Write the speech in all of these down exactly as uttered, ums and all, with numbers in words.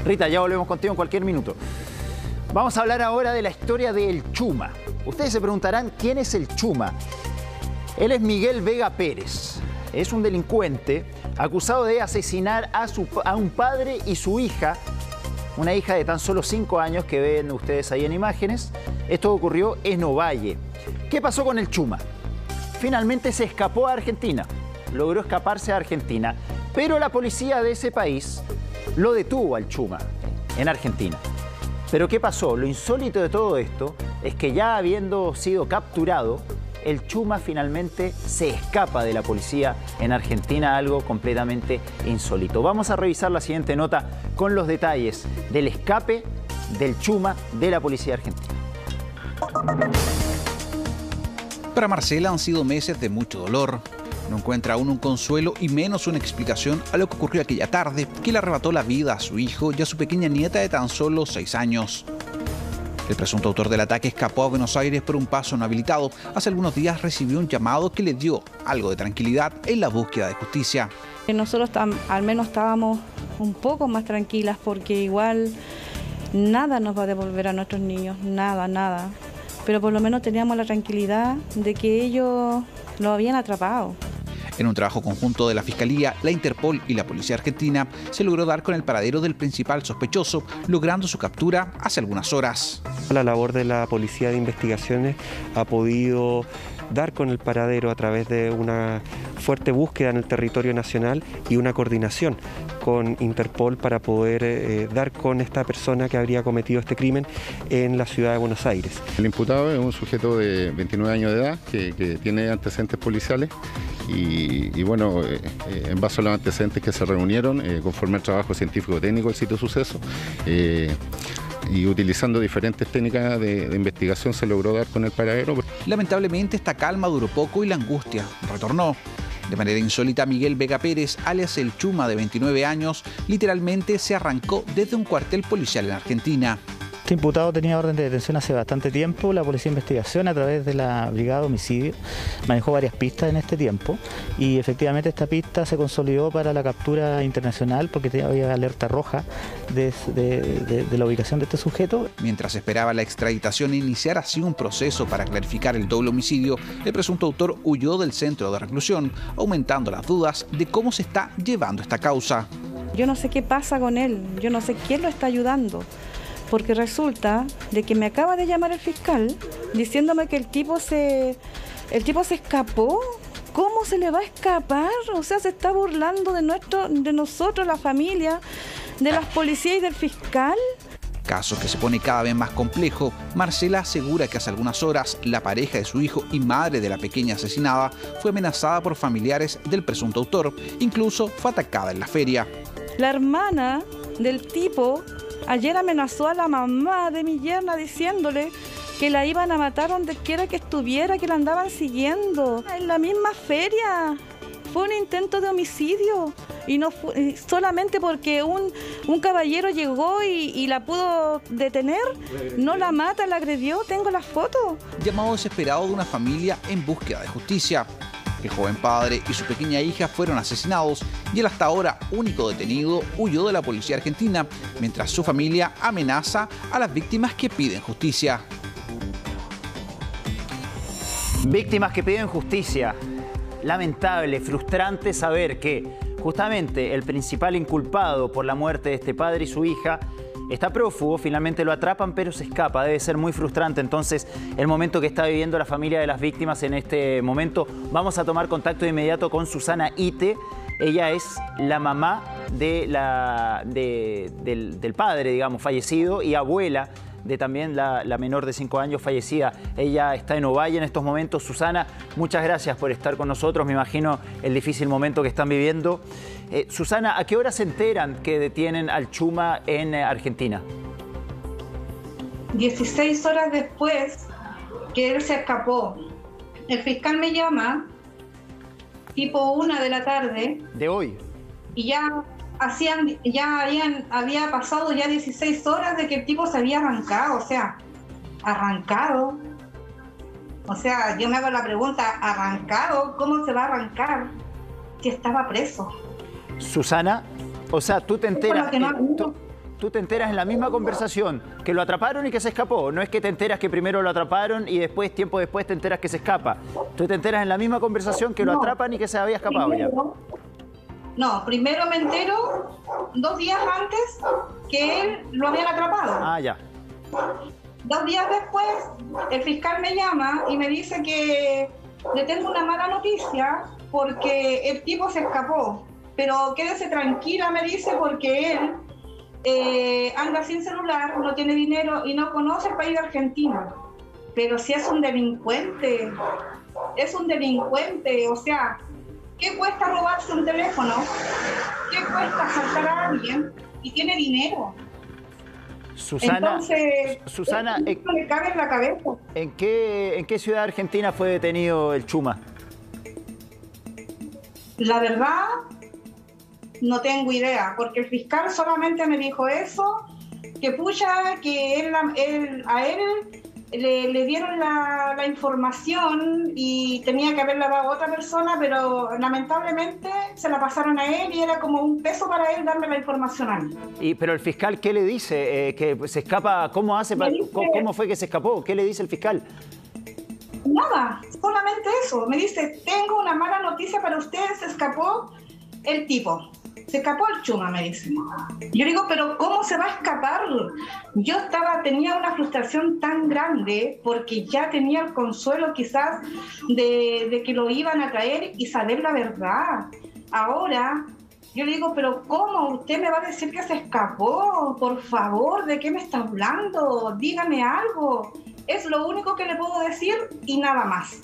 Rita, ya volvemos contigo en cualquier minuto. Vamos a hablar ahora de la historia del Chuma. Ustedes se preguntarán, ¿quién es el Chuma? Él es Miguel Vega Pérez. Es un delincuente acusado de asesinar a, su, a un padre y su hija, una hija de tan solo cinco años que ven ustedes ahí en imágenes. Esto ocurrió en Ovalle. ¿Qué pasó con el Chuma? Finalmente se escapó a Argentina. Logró escaparse a Argentina, pero la policía de ese país lo detuvo al Chuma en Argentina. Pero ¿qué pasó? Lo insólito de todo esto es que ya habiendo sido capturado, el Chuma finalmente se escapa de la policía en Argentina, algo completamente insólito. Vamos a revisar la siguiente nota con los detalles del escape del Chuma de la policía argentina. Para Marcela han sido meses de mucho dolor. No encuentra aún un consuelo y menos una explicación a lo que ocurrió aquella tarde que le arrebató la vida a su hijo y a su pequeña nieta de tan solo seis años. El presunto autor del ataque escapó a Buenos Aires por un paso no habilitado. Hace algunos días recibió un llamado que le dio algo de tranquilidad en la búsqueda de justicia. Nosotros al menos estábamos un poco más tranquilas porque igual nada nos va a devolver a nuestros niños, nada, nada. Pero por lo menos teníamos la tranquilidad de que ellos lo habían atrapado. En un trabajo conjunto de la Fiscalía, la Interpol y la Policía Argentina, se logró dar con el paradero del principal sospechoso, logrando su captura hace algunas horas. La labor de la Policía de Investigaciones ha podido dar con el paradero a través de una fuerte búsqueda en el territorio nacional y una coordinación con Interpol para poder eh, dar con esta persona que habría cometido este crimen en la ciudad de Buenos Aires. El imputado es un sujeto de veintinueve años de edad que, que tiene antecedentes policiales y, y bueno, eh, en base a los antecedentes que se reunieron, eh, conforme al trabajo científico-técnico del sitio de suceso, eh, y utilizando diferentes técnicas de, de investigación se logró dar con el paradero. Lamentablemente esta calma duró poco y la angustia retornó. De manera insólita, Miguel Vega Pérez, alias el Chuma, de veintinueve años, literalmente se arrancó desde un cuartel policial en Argentina. Este imputado tenía orden de detención hace bastante tiempo. La Policía de Investigación, a través de la Brigada de Homicidio, manejó varias pistas en este tiempo y efectivamente esta pista se consolidó para la captura internacional porque había alerta roja de, de, de, de la ubicación de este sujeto. Mientras esperaba la extraditación e iniciar así un proceso para clarificar el doble homicidio, el presunto autor huyó del centro de reclusión, aumentando las dudas de cómo se está llevando esta causa. Yo no sé qué pasa con él, yo no sé quién lo está ayudando. Porque resulta de que me acaba de llamar el fiscal diciéndome que el tipo se, el tipo se escapó. ¿Cómo se le va a escapar? O sea, se está burlando de, nuestro, de nosotros, la familia, de las policías y del fiscal. Caso que se pone cada vez más complejo. Marcela asegura que hace algunas horas la pareja de su hijo y madre de la pequeña asesinada fue amenazada por familiares del presunto autor. Incluso fue atacada en la feria. La hermana del tipo ayer amenazó a la mamá de mi yerna diciéndole que la iban a matar donde quiera que estuviera, que la andaban siguiendo. En la misma feria. Fue un intento de homicidio. Y no fue, solamente porque un, un caballero llegó y, y la pudo detener, no la mata, la agredió. Tengo las fotos. Llamado desesperado de una familia en búsqueda de justicia. El joven padre y su pequeña hija fueron asesinados y el hasta ahora único detenido huyó de la policía argentina, mientras su familia amenaza a las víctimas que piden justicia. Víctimas que piden justicia. Lamentable, frustrante saber que justamente el principal inculpado por la muerte de este padre y su hija está prófugo, finalmente lo atrapan, pero se escapa. Debe ser muy frustrante entonces el momento que está viviendo la familia de las víctimas en este momento. Vamos a tomar contacto de inmediato con Susana Ite. Ella es la mamá de la, de, del, del padre, digamos, fallecido y abuela de también la, la menor de cinco años fallecida. Ella está en Ovalle en estos momentos. Susana, muchas gracias por estar con nosotros. Me imagino el difícil momento que están viviendo. Eh, Susana, ¿a qué hora se enteran que detienen al Chuma en eh, Argentina? dieciséis horas después que él se escapó. El fiscal me llama, tipo una de la tarde. ¿De hoy? Y ya... Hacían, ya habían, había pasado ya dieciséis horas de que el tipo se había arrancado, o sea, arrancado. O sea, yo me hago la pregunta, ¿arrancado? ¿Cómo se va a arrancar? Que estaba preso. Susana, o sea, tú te enteras, que no, tú, tú te enteras en la misma conversación que lo atraparon y que se escapó. No es que te enteras que primero lo atraparon y después, tiempo después, te enteras que se escapa. Tú te enteras en la misma conversación que lo No. atrapan y que se había escapado Primero, no, primero me entero dos días antes que él lo habían atrapado. ya. Ah, ya. Dos días después, el fiscal me llama y me dice que le tengo una mala noticia porque el tipo se escapó. Pero quédese tranquila, me dice, porque él eh, anda sin celular, no tiene dinero y no conoce el país de Argentina. Pero si es un delincuente, es un delincuente, o sea, ¿qué cuesta robarse un teléfono? ¿Qué cuesta asaltar a alguien? Y tiene dinero. Susana, Entonces, Susana, eso no le cabe en la cabeza. ¿en qué, ¿en qué ciudad argentina fue detenido el Chuma? La verdad, no tengo idea, porque el fiscal solamente me dijo eso, que pucha, que él, él, a él le, le dieron la, la información y tenía que haberla dado a otra persona, pero lamentablemente se la pasaron a él y era como un peso para él darme la información a mí. Y, pero el fiscal, ¿qué le dice? Eh, ¿Que se escapa? ¿Cómo hace? Para, dice, ¿Cómo fue que se escapó? ¿Qué le dice el fiscal? Nada, solamente eso. Me dice, tengo una mala noticia para ustedes, se escapó el tipo. Se escapó el Chuma, me dice. Yo digo, pero ¿cómo se va a escapar? Yo estaba, tenía una frustración tan grande porque ya tenía el consuelo quizás de, de que lo iban a traer y saber la verdad. Ahora, yo le digo, pero ¿cómo? ¿Usted me va a decir que se escapó? Por favor, ¿de qué me está hablando? Dígame algo. Es lo único que le puedo decir y nada más.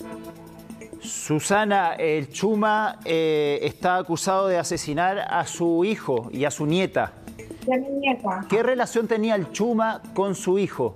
Susana, el Chuma eh, está acusado de asesinar a su hijo y a su nieta. Y a mi nieta. ¿Qué relación tenía el Chuma con su hijo?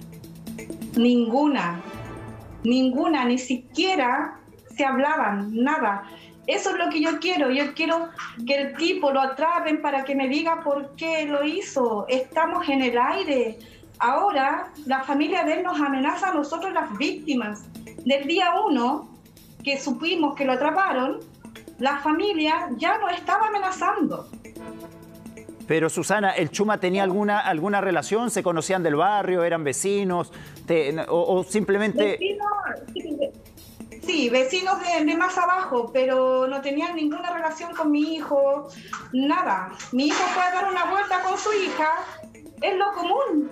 Ninguna. Ninguna, ni siquiera se hablaban, nada. Eso es lo que yo quiero. Yo quiero que el tipo lo atrapen para que me diga por qué lo hizo. Estamos en el aire. Ahora la familia de él nos amenaza a nosotros, las víctimas. Del día uno que supimos que lo atraparon, la familia ya nos estaba amenazando. Pero Susana, ¿el Chuma tenía alguna, alguna relación? ¿Se conocían del barrio? ¿Eran vecinos? Te, o, ¿O simplemente...? Vecinos, sí, sí, vecinos de, de más abajo, pero no tenían ninguna relación con mi hijo, nada. Mi hijo fue a dar una vuelta con su hija, es lo común.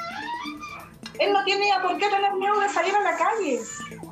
Él no tenía por qué tener miedo de salir a la calle.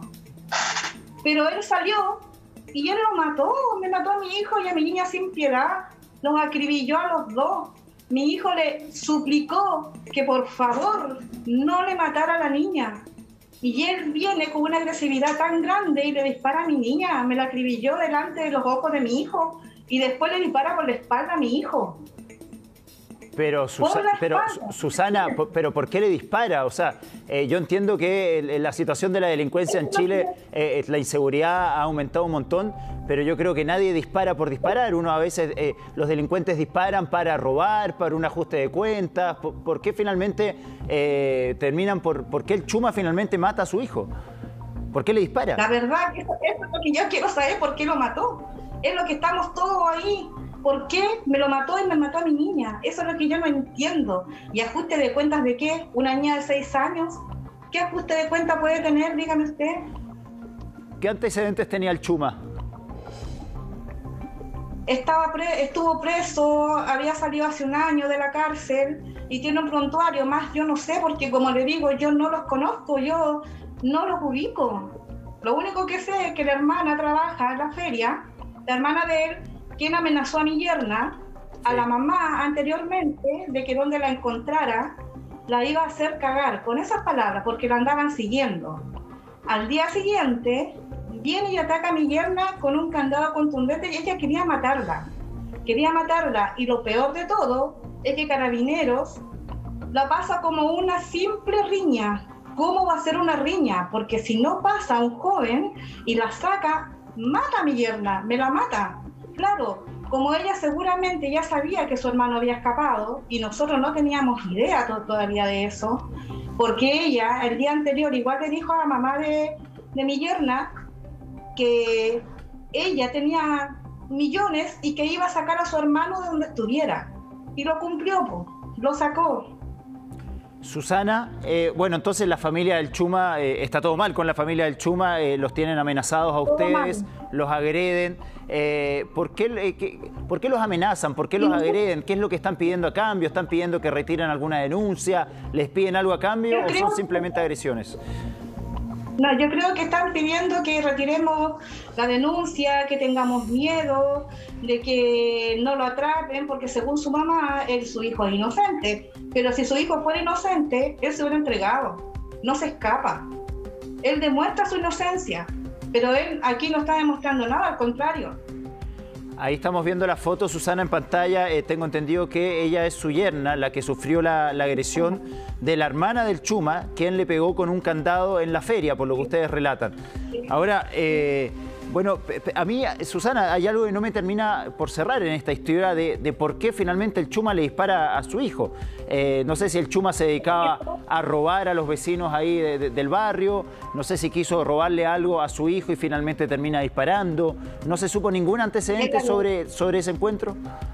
Pero él salió y él lo mató, me mató a mi hijo y a mi niña sin piedad, los acribilló a los dos. Mi hijo le suplicó que por favor no le matara a la niña. Y él viene con una agresividad tan grande y le dispara a mi niña, me la acribilló delante de los ojos de mi hijo y después le dispara por la espalda a mi hijo. Pero, Susa pero Susana, ¿pero por qué le dispara? O sea, eh, yo entiendo que el, la situación de la delincuencia en Chile, eh, la inseguridad ha aumentado un montón, pero yo creo que nadie dispara por disparar. Uno a veces, eh, los delincuentes disparan para robar, para un ajuste de cuentas. ¿Por, por qué finalmente eh, terminan por, por qué el Chuma finalmente mata a su hijo? ¿Por qué le dispara? La verdad que eso, eso es lo que yo quiero saber, por qué lo mató. Es lo que estamos todos ahí. ¿Por qué me lo mató y me mató a mi niña? Eso es lo que yo no entiendo. ¿Y ajuste de cuentas de qué? ¿Una niña de seis años? ¿Qué ajuste de cuenta puede tener? Dígame usted. ¿Qué antecedentes tenía el Chuma? Estaba pre estuvo preso, había salido hace un año de la cárcel y tiene un prontuario más, yo no sé, porque como le digo, yo no los conozco, yo no los ubico. Lo único que sé es que la hermana trabaja en la feria, la hermana de él, quien amenazó a mi yerna, a la mamá anteriormente, de que donde la encontrara, la iba a hacer cagar, con esas palabras, porque la andaban siguiendo. Al día siguiente, viene y ataca a mi yerna con un candado contundente y ella quería matarla. Quería matarla, y lo peor de todo es que Carabineros la pasa como una simple riña. ¿Cómo va a ser una riña? Porque si no pasa un joven y la saca, mata a mi yerna, me la mata. Claro, como ella seguramente ya sabía que su hermano había escapado y nosotros no teníamos idea to todavía de eso, porque ella el día anterior igual le dijo a la mamá de, de mi yerna que ella tenía millones y que iba a sacar a su hermano de donde estuviera. Y lo cumplió, po. lo sacó. Susana, eh, bueno, entonces la familia del Chuma, eh, está todo mal con la familia del Chuma, eh, los tienen amenazados a ustedes, los agreden. Eh, ¿por qué, eh, qué, ¿Por qué los amenazan? ¿Por qué los agreden? ¿Qué es lo que están pidiendo a cambio? ¿Están pidiendo que retiren alguna denuncia? ¿Les piden algo a cambio o son simplemente agresiones? No, yo creo que están pidiendo que retiremos la denuncia, que tengamos miedo de que no lo atrapen, porque según su mamá, él, su hijo es inocente. Pero si su hijo fuera inocente, él se hubiera entregado. No se escapa. Él demuestra su inocencia, pero él aquí no está demostrando nada, al contrario. Ahí estamos viendo la foto, Susana, en pantalla. Eh, tengo entendido que ella es su yerna, la que sufrió la, la agresión de la hermana del Chuma, quien le pegó con un candado en la feria, por lo que ustedes relatan. Ahora, eh, bueno, a mí, Susana, hay algo que no me termina por cerrar en esta historia de, de por qué finalmente el Chuma le dispara a su hijo. Eh, no sé si el Chuma se dedicaba a robar a los vecinos ahí de, de, del barrio, no sé si quiso robarle algo a su hijo y finalmente termina disparando. ¿No se supo ningún antecedente sobre, sobre ese encuentro?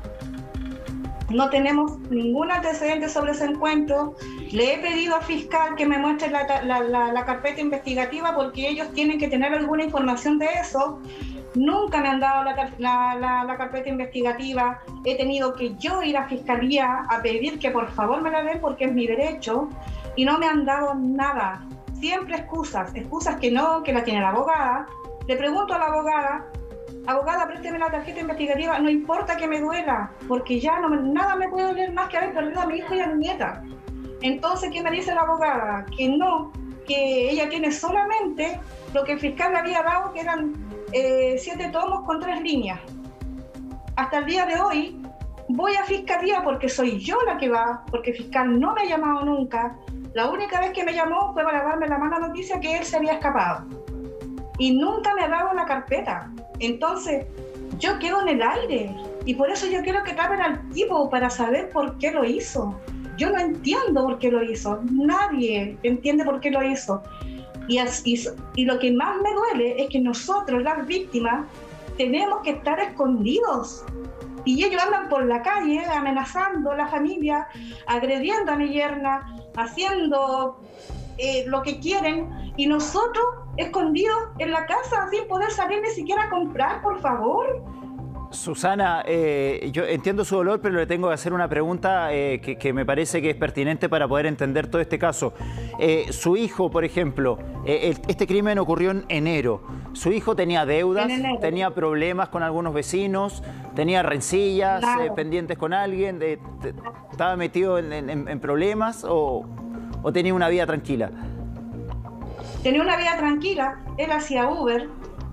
No tenemos ningún antecedente sobre ese encuentro. Le he pedido al fiscal que me muestre la, la, la, la carpeta investigativa porque ellos tienen que tener alguna información de eso. Nunca me han dado la, la, la, la carpeta investigativa. He tenido que yo ir a fiscalía a pedir que por favor me la den porque es mi derecho y no me han dado nada. Siempre excusas, excusas que no, que la tiene la abogada. Le pregunto a la abogada: abogada, présteme la tarjeta investigativa, no importa que me duela, porque ya no me, nada me puede doler más que haber perdido a mi hijo y a mi nieta. Entonces, ¿qué me dice la abogada? Que no, que ella tiene solamente lo que el fiscal le había dado, que eran eh, siete tomos con tres líneas. Hasta el día de hoy voy a fiscalía porque soy yo la que va, porque el fiscal no me ha llamado nunca. La única vez que me llamó fue para darme la mala noticia que él se había escapado. Y nunca me ha dado la carpeta. Entonces, yo quedo en el aire. Y por eso yo quiero que tapen al tipo para saber por qué lo hizo. Yo no entiendo por qué lo hizo. Nadie entiende por qué lo hizo. Y, así, y lo que más me duele es que nosotros, las víctimas, tenemos que estar escondidos. Y ellos andan por la calle amenazando a la familia, agrediendo a mi yerna, haciendo eh, lo que quieren. Y nosotros escondidos en la casa sin poder salir ni siquiera a comprar, por favor. Susana, eh, yo entiendo su dolor, pero le tengo que hacer una pregunta eh, que, que me parece que es pertinente para poder entender todo este caso. Eh, su hijo, por ejemplo, eh, el, este crimen ocurrió en enero. Su hijo tenía deudas, tenía problemas con algunos vecinos, tenía rencillas eh, pendientes con alguien, de, de, estaba metido en, en, en problemas o, o tenía una vida tranquila. Tenía una vida tranquila, él hacía Uber,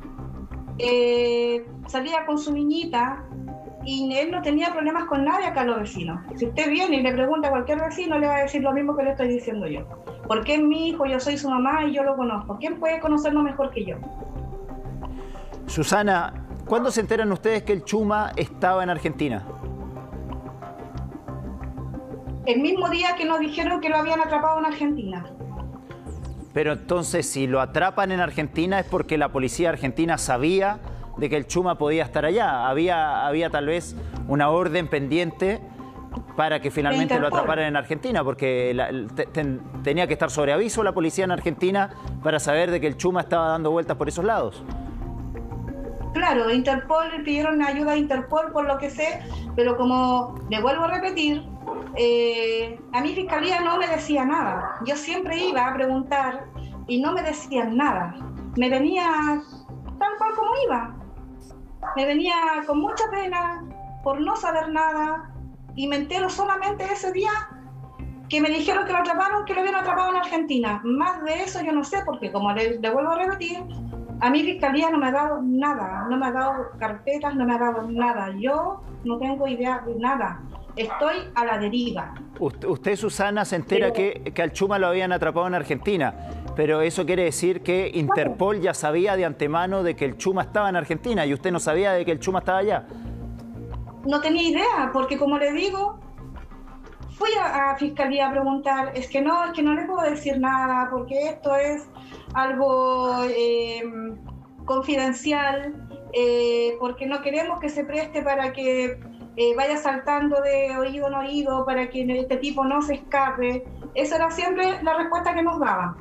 eh, salía con su niñita y él no tenía problemas con nadie acá los vecinos. Si usted viene y le pregunta a cualquier vecino, le va a decir lo mismo que le estoy diciendo yo. Porque es mi hijo, yo soy su mamá y yo lo conozco. ¿Quién puede conocerlo mejor que yo? Susana, ¿cuándo se enteran ustedes que el Chuma estaba en Argentina? El mismo día que nos dijeron que lo habían atrapado en Argentina. Pero entonces, si lo atrapan en Argentina es porque la policía argentina sabía de que el Chuma podía estar allá. Había, había tal vez una orden pendiente para que finalmente lo atraparan en Argentina, porque la, te, te, tenía que estar sobre aviso la policía en Argentina para saber de que el Chuma estaba dando vueltas por esos lados. Claro, Interpol, le pidieron ayuda a Interpol por lo que sé, pero como le vuelvo a repetir, eh, a mi fiscalía no me decía nada. Yo siempre iba a preguntar y no me decían nada. Me venía tal cual como iba. Me venía con mucha pena por no saber nada y me entero solamente ese día que me dijeron que lo atraparon, que lo habían atrapado en Argentina. Más de eso yo no sé, porque como le, le vuelvo a repetir, a mi fiscalía no me ha dado nada, no me ha dado carpetas, no me ha dado nada. Yo no tengo idea de nada. Estoy a la deriva. Usted, Susana, se entera que, que al Chuma lo habían atrapado en Argentina, pero eso quiere decir que Interpol ya sabía de antemano de que el Chuma estaba en Argentina y usted no sabía de que el Chuma estaba allá. No tenía idea, porque como le digo, fui a, a Fiscalía a preguntar, es que no, es que no le puedo decir nada, porque esto es algo eh, confidencial, eh, porque no queremos que se preste para que eh, vaya saltando de oído en oído para que este tipo no se escape. Esa era siempre la respuesta que nos daban.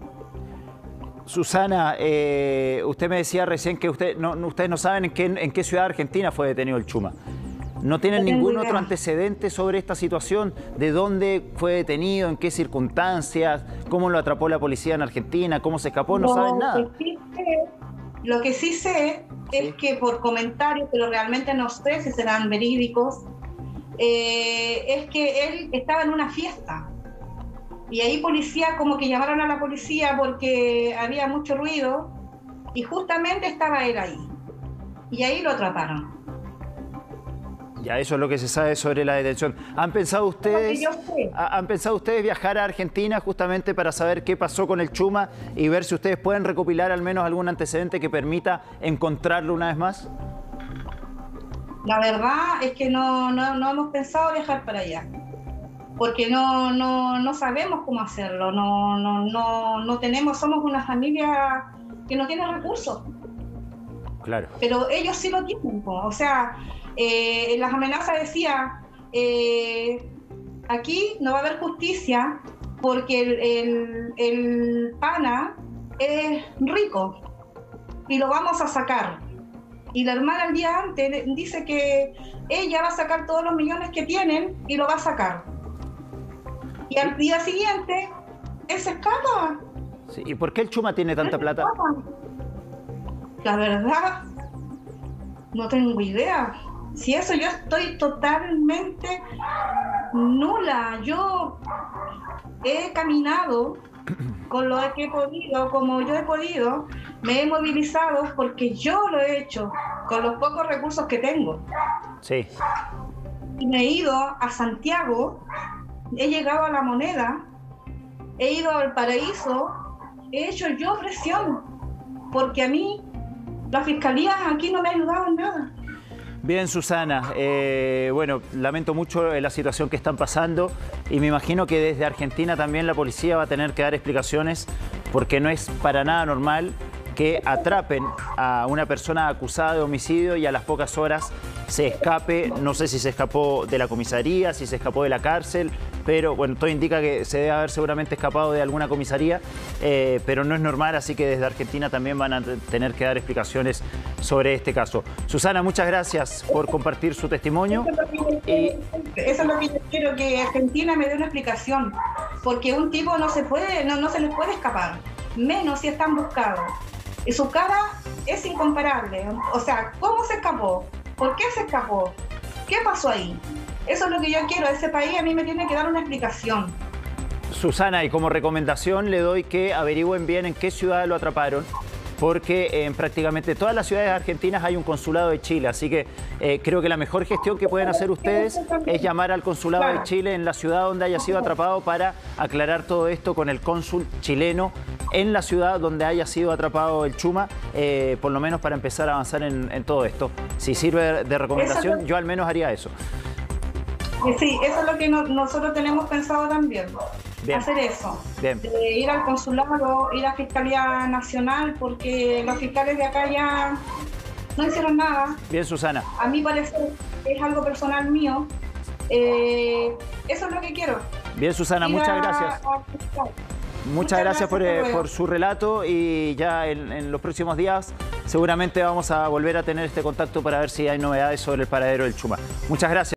Susana, eh, usted me decía recién que usted, no, ustedes no saben en qué, en qué ciudad argentina fue detenido el Chuma. ¿No tienen No ningún tengo otro idea. antecedente sobre esta situación? ¿De dónde fue detenido? ¿En qué circunstancias? ¿Cómo lo atrapó la policía en Argentina? ¿Cómo se escapó? No Lo saben nada. que sí sé- lo que sí sé Sí. es que por comentarios, pero realmente no sé si serán verídicos, eh, es que él estaba en una fiesta. Y ahí policía, como que llamaron a la policía porque había mucho ruido y justamente estaba él ahí. Y ahí lo atraparon. Ya, eso es lo que se sabe sobre la detención. ¿Han pensado ustedes, yo sé. ha- han pensado ustedes viajar a Argentina justamente para saber qué pasó con el Chuma y ver si ustedes pueden recopilar al menos algún antecedente que permita encontrarlo una vez más? La verdad es que no, no, no hemos pensado viajar para allá. Porque no, no, no sabemos cómo hacerlo. No, no, no, no tenemos, somos una familia que no tiene recursos. Claro. Pero ellos sí lo tienen, po. O sea, eh, en las amenazas decía, eh, aquí no va a haber justicia porque el, el, el pana es rico y lo vamos a sacar. Y la hermana el día antes dice que ella va a sacar todos los millones que tienen y lo va a sacar. Y al día siguiente, él se escapa. Sí, ¿y por qué el Chuma tiene tanta plata? La verdad, no tengo idea. Si eso yo estoy totalmente nula. Yo he caminado con lo que he podido, como yo he podido, me he movilizado porque yo lo he hecho con los pocos recursos que tengo. Sí. Y me he ido a Santiago, he llegado a La Moneda, he ido al Paraíso, he hecho yo presión, porque a mí la fiscalía aquí no me ha ayudado en nada. Bien, Susana, eh, bueno, lamento mucho la situación que están pasando y me imagino que desde Argentina también la policía va a tener que dar explicaciones porque no es para nada normal que atrapen a una persona acusada de homicidio y a las pocas horas se escape. No sé si se escapó de la comisaría, si se escapó de la cárcel, pero bueno, todo indica que se debe haber seguramente escapado de alguna comisaría, eh, pero no es normal, así que desde Argentina también van a tener que dar explicaciones sobre este caso. Susana, muchas gracias por compartir su testimonio. Eso es lo que yo, Y eso es lo que yo quiero, que Argentina me dé una explicación, porque un tipo no se puede, no, no se les puede escapar, menos si están buscados. Y su cara es incomparable. O sea, ¿cómo se escapó? ¿Por qué se escapó? ¿Qué pasó ahí? Eso es lo que yo quiero. Ese país a mí me tiene que dar una explicación. Susana, y como recomendación le doy que averigüen bien en qué ciudad lo atraparon, porque en prácticamente todas las ciudades argentinas hay un consulado de Chile, así que eh, creo que la mejor gestión que pueden hacer ustedes es llamar al consulado de Chile en la ciudad donde haya sido atrapado para aclarar todo esto con el cónsul chileno en la ciudad donde haya sido atrapado el Chuma, eh, por lo menos para empezar a avanzar en, en todo esto. Si sirve de recomendación, yo al menos haría eso. Sí, eso es lo que no, nosotros tenemos pensado también. Bien. Hacer eso. Bien. De ir al consulado, ir a Fiscalía Nacional, porque los fiscales de acá ya no hicieron nada. Bien, Susana. A mi parecer es algo personal mío. Eh, eso es lo que quiero. Bien, Susana, Ir muchas a- gracias. a fiscal. Muchas gracias por, hasta eh, luego. por su relato y ya en, en los próximos días seguramente vamos a volver a tener este contacto para ver si hay novedades sobre el paradero del Chuma. Muchas gracias.